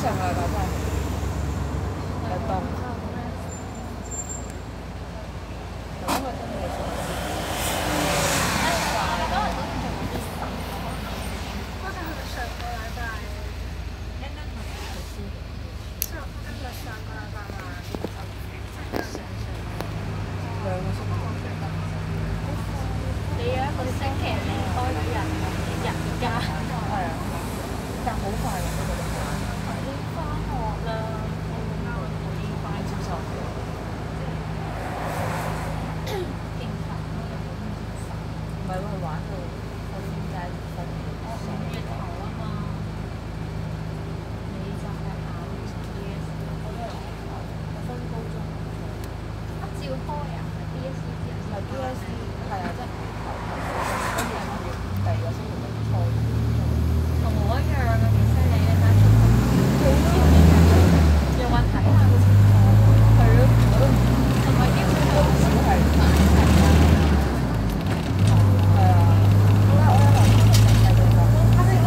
上啊，老闆，有檔。咁我真係想知。 好像是上個禮拜。上個禮拜嘛， 兩個星期。 你有一個星期你多咗人假。 係啊，但好快嘅呢個禮拜。 你翻學啦，我已經快接受咗。勁煩咯， 唔係喎，佢玩到我點解分 5月頭啊嘛，你就係考 DSE， 我分高中。 照開啊 ？DSE 之後唔係 DSE，係啊，即係跟住5月第二個星期就初中。 同我一樣啊，幾犀利咧！睇出又話睇下個情況。 係咯，我都同埋基本上都唔少係快齊啦。係啊，我有諗過係做㗎。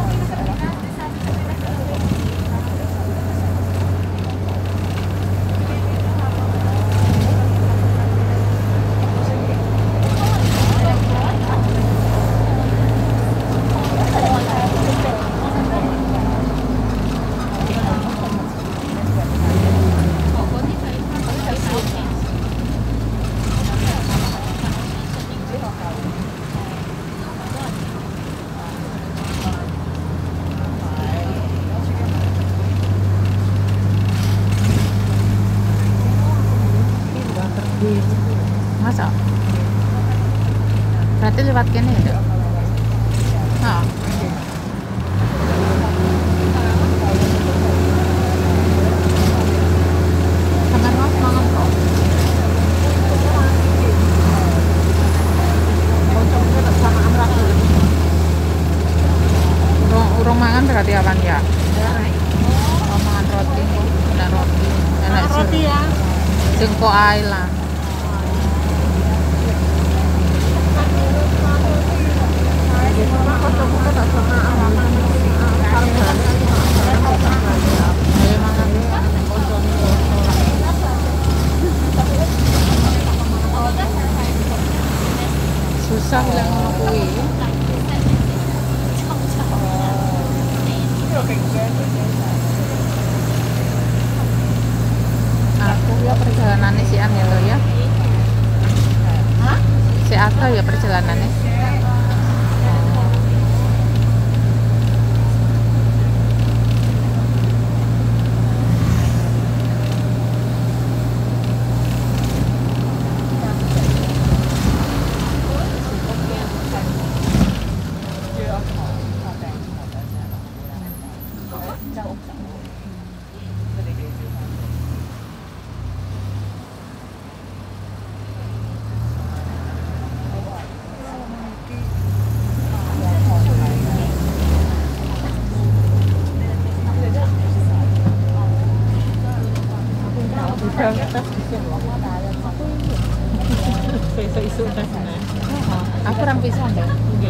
Masa? Berarti lewat kene ya? Nah. Mangan mas, mangan kok. Urung mangan berarti awan ya? Oh, mangan roti, enak roti, enak roti ya. Jengko ae lah. Susah bilang ngono kuwi. Aku ya perjalanannya si An ya lo ya. Si Aka ya perjalanannya. Aku orang pisan deh.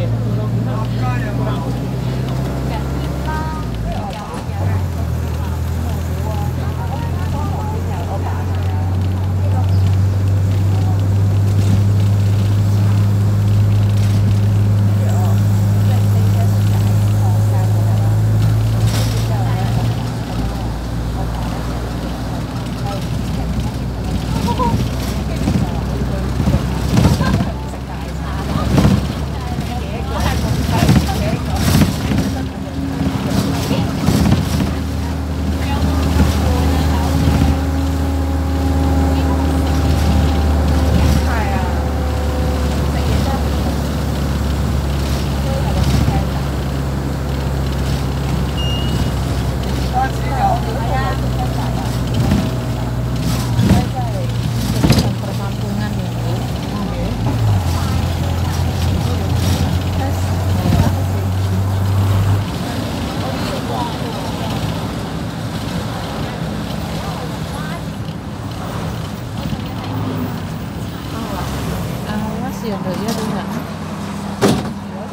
ya Mbak ya tuh nggak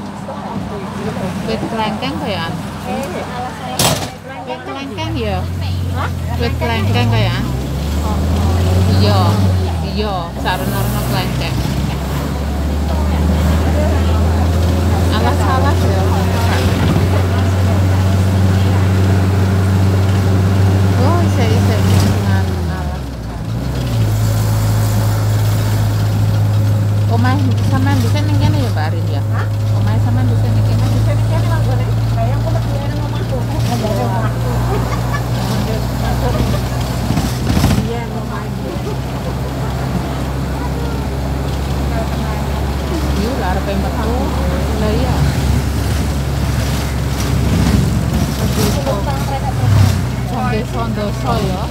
wit kelengkeng kayak wit kelengkeng ya Wit kelengkeng kayak. Iya, iya, sarana kelengkeng. Alas-alas ya. Oh, isa-isa dengan alas. Omah sampean bisa ning kene ya, Mbak Arin ya? Hah? Omah sampean bisa ning kene. Bisa ning kene Mas Bone. Kayak aku mesti nang omahku. Dari omahku. Iya, omah iki. Iya, lah arep metu. Lah iya. Sampai sondoso ya.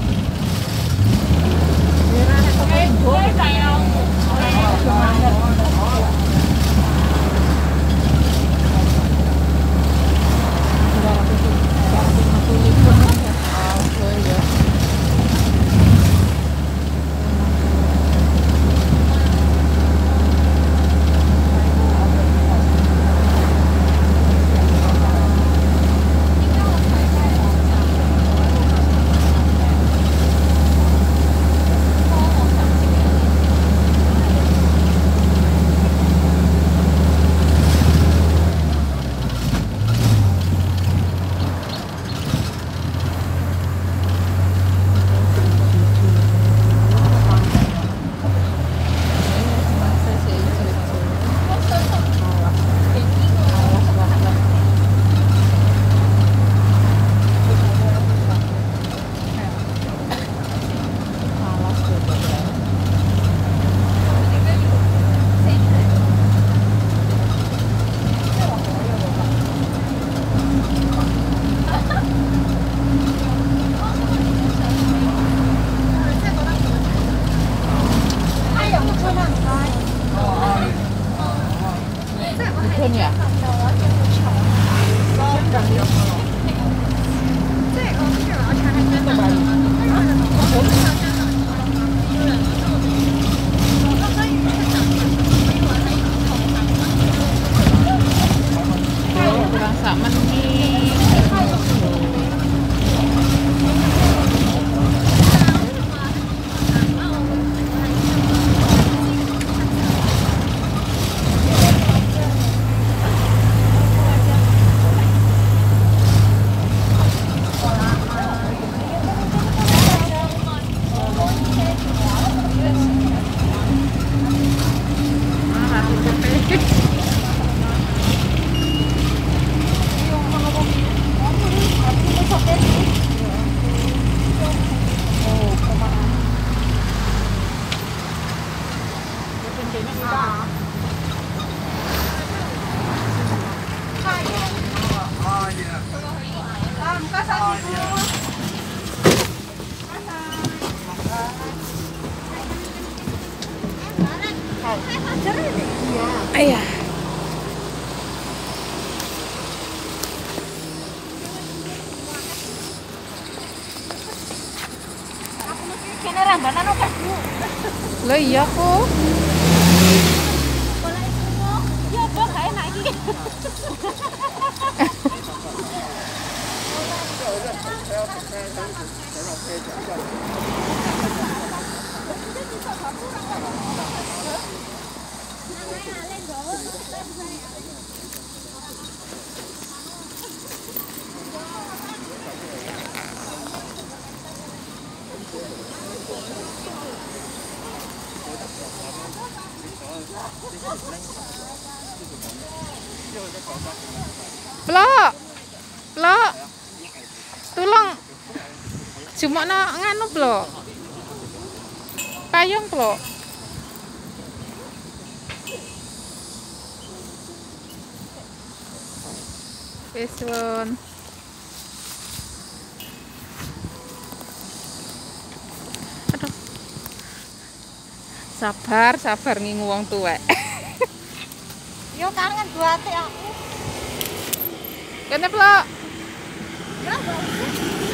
Bukan ya? Kurang sak menit. Ayah. Kene rambanan oke, Bu. Lah iya kok. Ya, Bos, kae enak iki. Plok. Plok. Tolong. Cuma nganu plok. Payung plok. Pesun. Aduh. Sabar, sabar ngingu wong tuwek. Yo kangen buat aku. Kene plok. Ya, Bos.